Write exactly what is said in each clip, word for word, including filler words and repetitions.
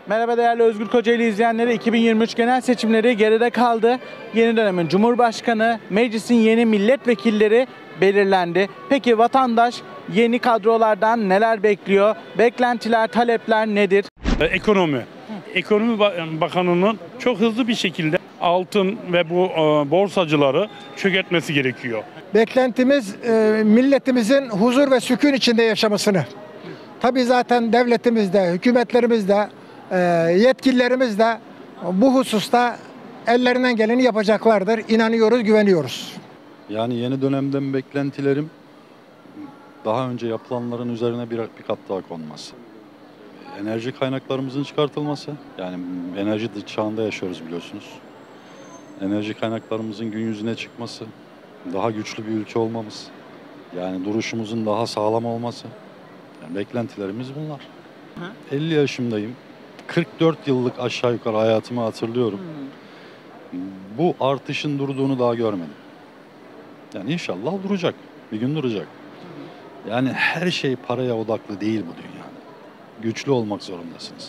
Merhaba değerli Özgür Kocaeli izleyenleri. iki bin yirmi üç genel seçimleri geride kaldı. Yeni dönemin Cumhurbaşkanı, meclisin yeni milletvekilleri belirlendi. Peki vatandaş yeni kadrolardan neler bekliyor? Beklentiler, talepler nedir? Ekonomi. Ekonomi Bakanı'nın çok hızlı bir şekilde altın ve bu borsacıları çökertmesi gerekiyor. Beklentimiz milletimizin huzur ve sükun içinde yaşamasını. Tabii zaten devletimiz de, hükümetlerimiz de, yetkililerimiz de bu hususta ellerinden geleni yapacaklardır. İnanıyoruz, güveniyoruz. Yani yeni dönemden beklentilerim daha önce yapılanların üzerine bir, bir kat daha konması. Enerji kaynaklarımızın çıkartılması. Yani enerji çağında yaşıyoruz biliyorsunuz. Enerji kaynaklarımızın gün yüzüne çıkması. Daha güçlü bir ülke olmamız. Yani duruşumuzun daha sağlam olması. Yani beklentilerimiz bunlar. Hı? elli yaşındayım. kırk dört yıllık aşağı yukarı hayatımı hatırlıyorum. Hı. Bu artışın durduğunu daha görmedim. Yani inşallah duracak. Bir gün duracak. Hı. Yani her şey paraya odaklı değil bu dünyada. Güçlü olmak zorundasınız.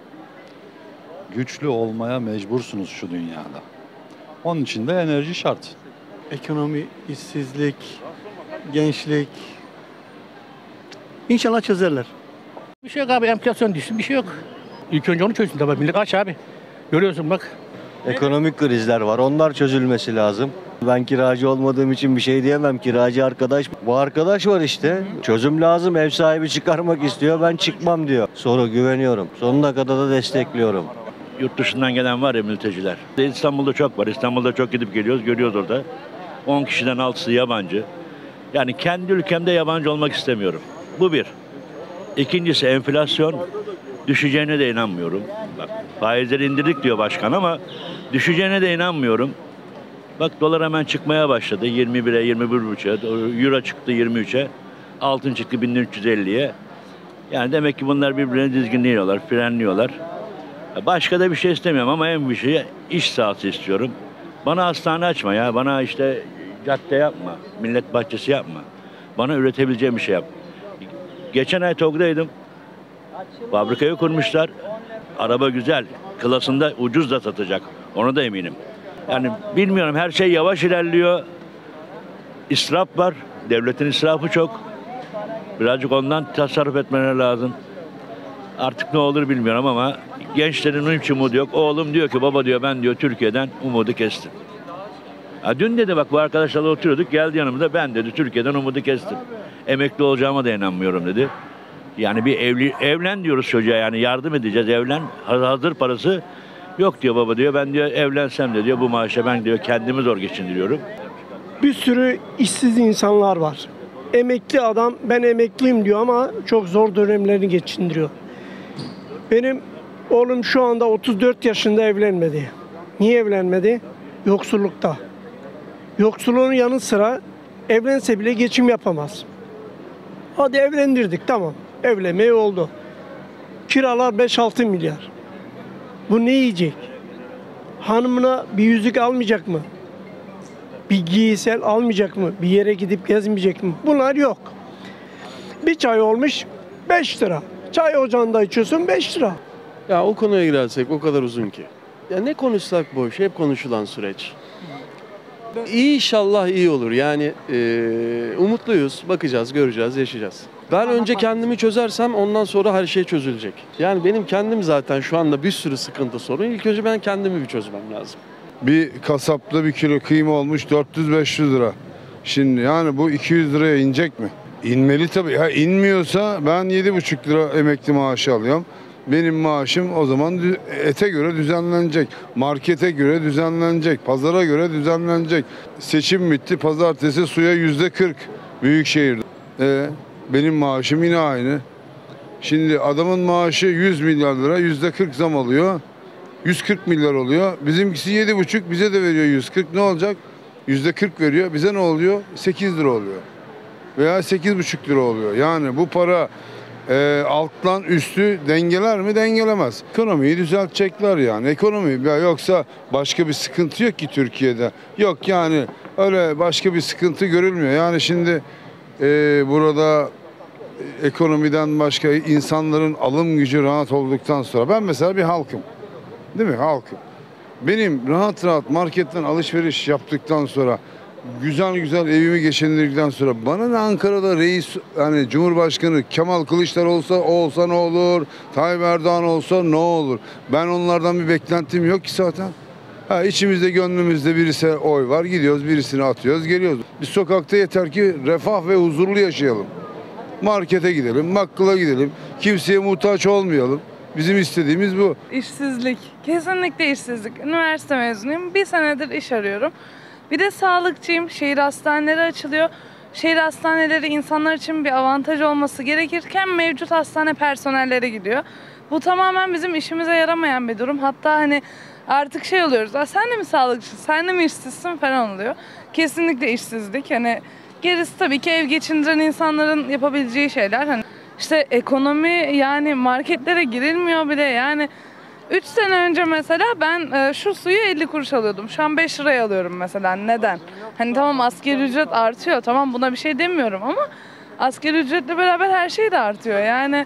Güçlü olmaya mecbursunuz şu dünyada. Onun için de enerji şart. Ekonomi, işsizlik, gençlik. İnşallah çözerler. Bir şey yok abi, enflasyon düşsün, bir şey yok. İlk önce onu çözsün tabii. Millet aç abi. Görüyorsun bak. Ekonomik krizler var. Onlar çözülmesi lazım. Ben kiracı olmadığım için bir şey diyemem. Kiracı arkadaş. Bu arkadaş var işte. Çözüm lazım. Ev sahibi çıkarmak istiyor. Ben çıkmam diyor. Sonra güveniyorum. Sonuna kadar da destekliyorum. Yurt dışından gelen var ya mülteciler. İstanbul'da çok var. İstanbul'da çok gidip geliyoruz. Görüyoruz orada. on kişiden altısı yabancı. Yani kendi ülkemde yabancı olmak istemiyorum. Bu bir. İkincisi enflasyon. Düşeceğine de inanmıyorum. Bak, faizleri indirdik diyor başkan ama düşeceğine de inanmıyorum. Bak dolar hemen çıkmaya başladı. yirmi bire, yirmi bir buçuğa. Euro çıktı yirmi üçe. Altın çıktı bin üç yüz elliye. Yani demek ki bunlar birbirine dizginliyorlar, frenliyorlar. Başka da bir şey istemiyorum ama en bir şey iş sahası istiyorum. Bana hastane açma ya. Bana işte cadde yapma. Millet bahçesi yapma. Bana üretebileceğim bir şey yap. Geçen ay TOG'daydım. Fabrikayı kurmuşlar. Araba güzel. Klasında ucuz da satacak. Ona da eminim. Yani bilmiyorum, her şey yavaş ilerliyor. İsraf var. Devletin israfı çok. Birazcık ondan tasarruf etmeleri lazım. Artık ne olur bilmiyorum ama gençlerin hiç umudu yok. Oğlum diyor ki baba diyor ben diyor Türkiye'den umudu kestim. Ya dün dedi bak bu arkadaşlarla oturuyorduk, geldi yanımda, ben dedi Türkiye'den umudu kestim. Emekli olacağıma da inanmıyorum dedi. Yani bir evli, evlen diyoruz çocuğa, yani yardım edeceğiz, evlen. Hazır parası yok diyor baba diyor. Ben diyor evlensem de diyor bu maaşa ben diyor kendimi zor geçindiriyorum. Bir sürü işsiz insanlar var. Emekli adam ben emekliyim diyor ama çok zor dönemlerini geçindiriyor. Benim oğlum şu anda otuz dört yaşında evlenmedi. Niye evlenmedi? Yoksullukta. Yoksulluğun yanı sıra evlense bile geçim yapamaz. Hadi evlendirdik, tamam. Evlenmeyi oldu. Kiralar beş altı milyar. Bu ne yiyecek? Hanımına bir yüzük almayacak mı? Bir giysel almayacak mı? Bir yere gidip gezmeyecek mi? Bunlar yok. Bir çay olmuş beş lira. Çay ocağında içiyorsun beş lira. Ya o konuya girersek o kadar uzun ki. Ya ne konuşsak boş, hep konuşulan süreç. İnşallah iyi olur. Yani e, umutluyuz. Bakacağız, göreceğiz, yaşayacağız. Ben önce kendimi çözersem ondan sonra her şey çözülecek. Yani benim kendim zaten şu anda bir sürü sıkıntı, sorun. İlk önce ben kendimi bir çözmem lazım. Bir kasapta bir kilo kıyma olmuş dört yüz beş yüz lira. Şimdi yani bu iki yüz liraya inecek mi? İnmeli tabii. Ha, inmiyorsa ben yedi buçuk lira emekli maaşı alıyorum. Benim maaşım o zaman ete göre düzenlenecek. Markete göre düzenlenecek. Pazara göre düzenlenecek. Seçim bitti. Pazartesi suya yüzde kırk Büyükşehir'de. Ee, benim maaşım yine aynı. Şimdi adamın maaşı yüz milyar lira. yüzde kırk zam alıyor. yüz kırk milyar oluyor. Bizimkisi yedi buçuk, bize de veriyor yüz kırk. Ne olacak? yüzde kırk veriyor. Bize ne oluyor? sekiz lira oluyor. Veya sekiz buçuk lira oluyor. Yani bu para e, alttan üstü dengeler mi? Dengelemez. Ekonomiyi düzeltecekler yani. Ekonomi ya, yoksa başka bir sıkıntı yok ki Türkiye'de. Yok yani öyle başka bir sıkıntı görülmüyor. Yani şimdi e, burada ekonomiden başka insanların alım gücü rahat olduktan sonra ben mesela bir halkım. Değil mi? Halkım. Benim rahat rahat marketten alışveriş yaptıktan sonra güzel güzel evimi geçindirdikten sonra bana ne Ankara'da reis hani Cumhurbaşkanı Kemal Kılıçdaroğlu olsa o olsa ne olur? Tayyip Erdoğan olsa ne olur? Ben onlardan bir beklentim yok ki zaten. Ha, içimizde gönlümüzde birisi oy var, gidiyoruz birisini atıyoruz geliyoruz. Biz sokakta yeter ki refah ve huzurlu yaşayalım. Markete gidelim, bakkala gidelim, kimseye muhtaç olmayalım. Bizim istediğimiz bu. İşsizlik, kesinlikle işsizlik. Üniversite mezunuyum, bir senedir iş arıyorum. Bir de sağlıkçıyım, şehir hastaneleri açılıyor. Şehir hastaneleri insanlar için bir avantaj olması gerekirken mevcut hastane personelleri gidiyor. Bu tamamen bizim işimize yaramayan bir durum. Hatta hani artık şey oluyoruz, sen de mi sağlıkçısın, sen de mi işsizsin falan oluyor. Kesinlikle işsizlik. Hani gerisi tabii ki ev geçindiren insanların yapabileceği şeyler. Hani işte ekonomi, yani marketlere girilmiyor bile. Yani üç sene önce mesela ben e, şu suyu elli kuruş alıyordum. Şu an beş liraya alıyorum mesela. Neden? Hani tamam asgari ücret artıyor. Tamam, buna bir şey demiyorum ama asgari ücretle beraber her şey de artıyor. Yani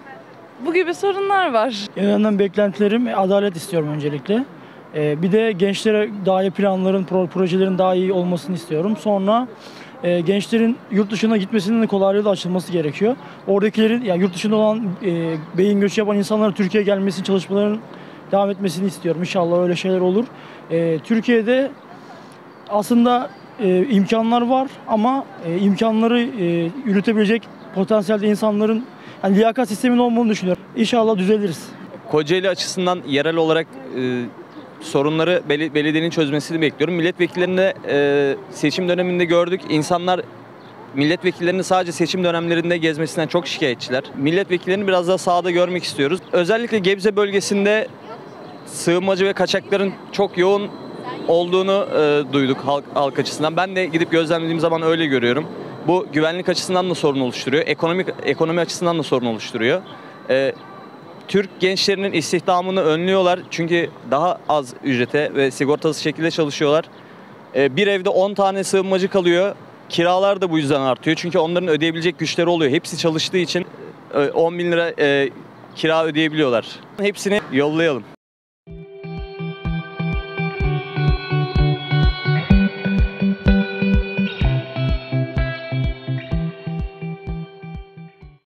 bu gibi sorunlar var. En önemli beklentilerim adalet istiyorum öncelikle. Ee, bir de gençlere daha iyi planların, projelerin daha iyi olmasını istiyorum. Sonra e, gençlerin yurt dışına gitmesinin de kolaylığı da açılması gerekiyor. Oradakilerin, yani yurt dışında olan e, beyin göçü yapan insanların Türkiye'ye gelmesini, çalışmaların devam etmesini istiyorum. İnşallah öyle şeyler olur. E, Türkiye'de aslında e, imkanlar var ama e, imkanları e, yürütebilecek potansiyelde insanların yani liyakat sisteminin olmadığını düşünüyorum. İnşallah düzeliriz. Kocaeli açısından yerel olarak e, sorunları bel- belediyenin çözmesini bekliyorum. Milletvekillerinde e, seçim döneminde gördük. İnsanlar milletvekillerini sadece seçim dönemlerinde gezmesinden çok şikayetçiler. Milletvekillerini biraz daha sahada görmek istiyoruz. Özellikle Gebze bölgesinde sığınmacı ve kaçakların çok yoğun olduğunu e, duyduk halk, halk açısından. Ben de gidip gözlemlediğim zaman öyle görüyorum. Bu güvenlik açısından da sorun oluşturuyor. Ekonomik ekonomi açısından da sorun oluşturuyor. E, Türk gençlerinin istihdamını önlüyorlar. Çünkü daha az ücrete ve sigortasız şekilde çalışıyorlar. E, bir evde on tane sığınmacı kalıyor. Kiralar da bu yüzden artıyor. Çünkü onların ödeyebilecek güçleri oluyor. Hepsi çalıştığı için on bin lira e, kira ödeyebiliyorlar. Hepsini yollayalım.